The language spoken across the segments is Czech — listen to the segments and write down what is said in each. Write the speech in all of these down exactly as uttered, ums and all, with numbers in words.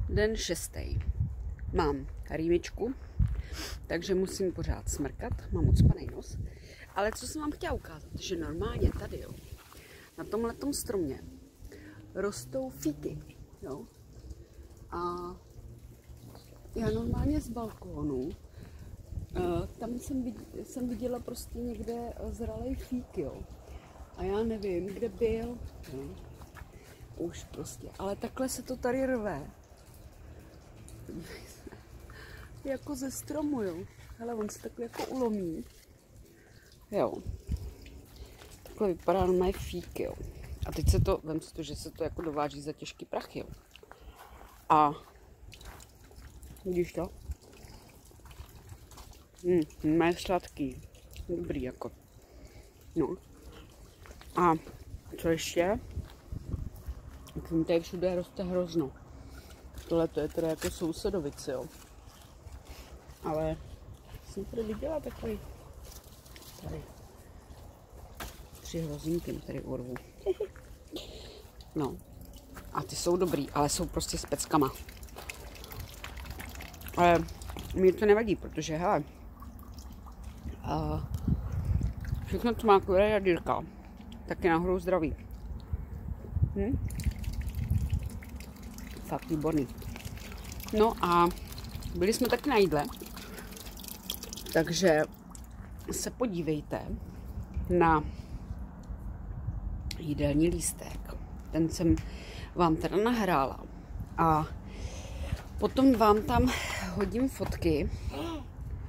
Den šestý. Mám rýmičku, takže musím pořád smrkat, mám ucpaný nos. Ale co jsem vám chtěla ukázat, že normálně tady, jo, na tomhletom stromě rostou fíky, jo. A já normálně z balkónu, tam jsem viděla, jsem viděla prostě někde zralej fík, jo. A já nevím, kde byl, jo. Už prostě, ale takhle se to tady rve. Jako ze stromu, jo. Hele, on se takhle jako ulomí. Jo. Takhle vypadá normálně fík, jo. A teď se to, vem si to, že se to jako dováží za těžký prachy, jo. A vidíš to? Hm, má sladký. Dobrý jako. No. A co ještě? Tady všude roste hrozno. Tohle to je teda jako sousedovice, jo. Ale jsem tady viděla takový tady tři hrozinky tady urvu. No. A ty jsou dobrý, ale jsou prostě s peckama. Ale mě to nevadí, protože hele, uh, všechno, co má kvůli jadírka, tak je nahoru zdraví. Hm? Fakt výborný. No a byli jsme taky na jídle, takže se podívejte na jídelní lístek. Ten jsem vám teda nahrála a potom vám tam hodím fotky uh,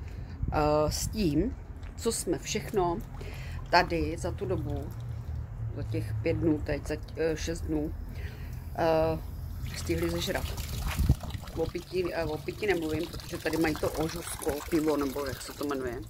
s tím, co jsme všechno tady za tu dobu, za těch pět dnů teď, za uh, šest dnů, uh, stihli zežrat. O pití, uh, o pití nemluvím, protože tady mají to ožusko, pivo, nebo jak se to jmenuje.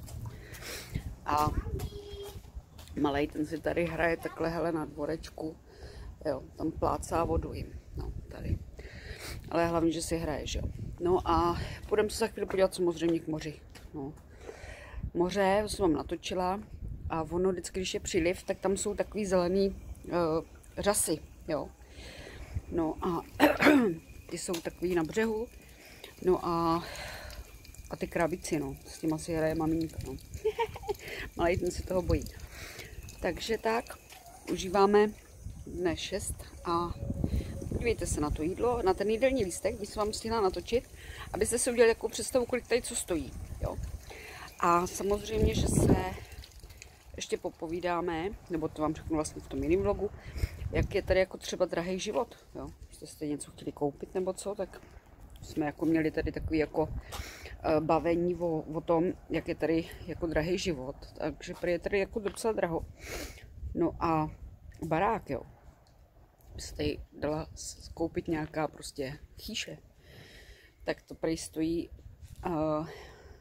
A malej, ten si tady hraje takhle hele na dvorečku, jo, tam plácá vodu jim, no, tady. Ale hlavně, že si hraje, že jo. No a půjdeme se za chvíli podívat samozřejmě k moři, no. Moře, to jsem vám natočila a ono vždycky, když je příliv, tak tam jsou takový zelený uh, řasy, jo. No a ty jsou takový na břehu, no a, a ty krabici, no, s tím asi hraje maminka, no. Malej, ten se toho bojí. Takže tak, užíváme dne šest a podívejte se na to jídlo, na ten jídelní lístek, bych se vám stihla natočit, abyste si udělali takovou představu, kolik tady co stojí, jo. A samozřejmě, že se ještě popovídáme, nebo to vám řeknu vlastně v tom jiném vlogu, jak je tady jako třeba drahý život, jo. Když jste něco chtěli koupit nebo co, tak jsme jako měli tady takový jako uh, bavení o, o tom, jak je tady jako drahý život, takže je tady jako docela draho. No a barák, jo, byste tady dala koupit nějaká prostě chýše, tak to prý stojí uh,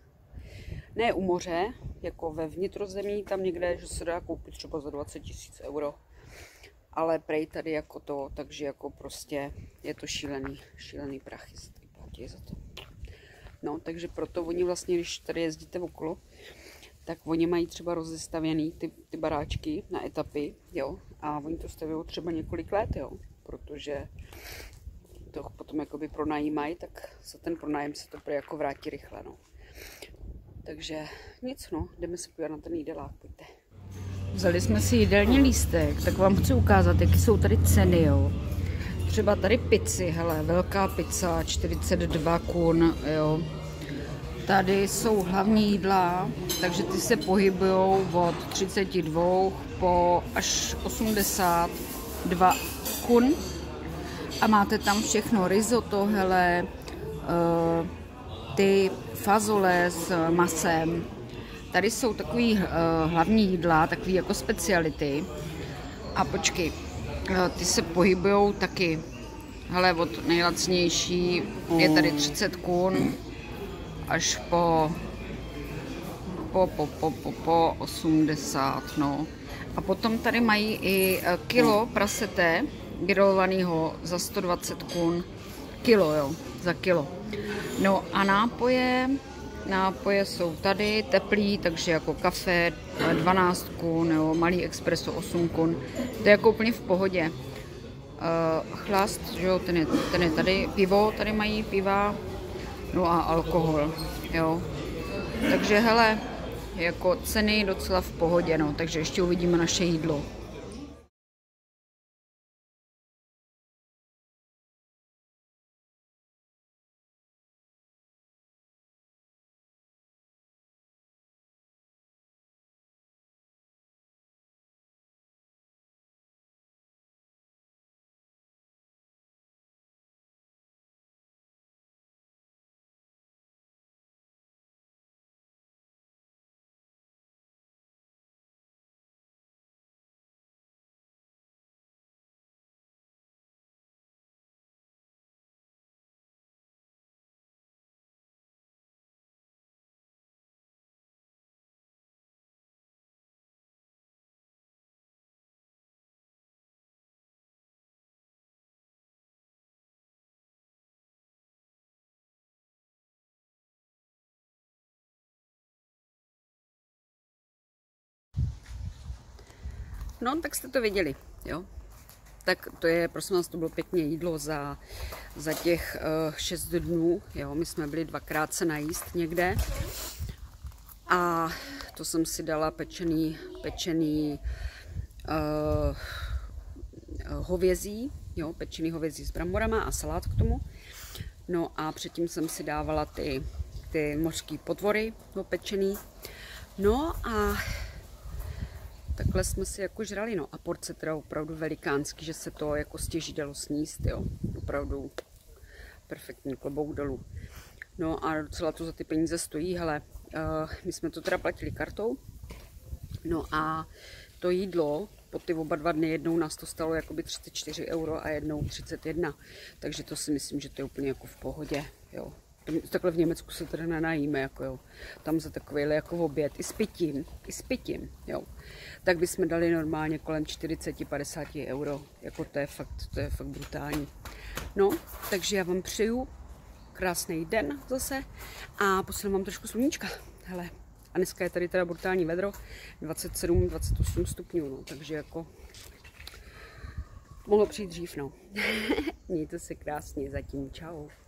ne u moře, jako ve vnitrozemí, tam někde, že se dá koupit třeba za dvacet tisíc euro, ale prej tady jako to, takže jako prostě je to šílený, šílený prachy se tady platí za to. No, takže proto oni vlastně, když tady jezdíte okolo, tak oni mají třeba rozestavěný ty, ty baráčky na etapy, jo, a oni to staví třeba několik let, jo, protože to potom jakoby pronajímají, tak za ten pronájem se to prý jako vrátí rychle, no. Takže nic, no, jdeme se podívat na ten jídelák, pojďte. Vzali jsme si jídelní lístek, tak vám chci ukázat, jaké jsou tady ceny, jo. Třeba tady pici, hele, velká pizza, čtyřicet dva kun, jo. Tady jsou hlavní jídla, takže ty se pohybují od třicet dva po až osmdesát dva kun. A máte tam všechno, risotto, hele, uh, ty fazole s masem. Tady jsou takový uh, hlavní jídla, takový jako speciality. A počkej, uh, ty se pohybují taky, hele, od nejlacnější je tady třicet kun až po, po, po, po, po, po osmdesát, no. A potom tady mají i kilo prasete grilovaného za sto dvacet kun. Kilo, jo, za kilo. No a nápoje, nápoje jsou tady teplý, takže jako kafe dvanáct kun, jo, malý expreso osm kun. To je jako úplně v pohodě. Uh, chlast, že jo, ten je, ten je tady, pivo, tady mají piva, no a alkohol, jo. Takže hele, jako ceny docela v pohodě, no, takže ještě uvidíme naše jídlo. No, tak jste to viděli, jo. Tak to je, prosím vás, to bylo pěkně jídlo za, za těch uh, šest dnů, jo. My jsme byli dvakrát se najíst někde. A to jsem si dala pečený, pečený uh, hovězí, jo, pečený hovězí s bramborama a salát k tomu. No a předtím jsem si dávala ty, ty mořské potvory opečený. No a takhle jsme si jako žrali, no a porce teda opravdu velikánský, že se to jako stěží dalo sníst, jo, opravdu perfektní, klobouk dolů. No a docela to za ty peníze stojí, hele, uh, my jsme to teda platili kartou, no a to jídlo po ty oba dva dny jednou nás to stalo jakoby třicet čtyři euro a jednou třicet jedna, takže to si myslím, že to je úplně jako v pohodě, jo. Takhle v Německu se teda nenajíme, jako jo. Tam za takovýhle jako oběd, i s pitím, i s pitím, jo. Tak bychom dali normálně kolem čtyřicet padesát euro, jako to je fakt, to je fakt brutální. No, takže já vám přeju krásný den zase a posílám vám trošku sluníčka, hele. A dneska je tady teda brutální vedro, dvacet sedm, dvacet osm stupňů, no, takže jako mohlo přijít dřív, no. Mějte se krásně, zatím čau.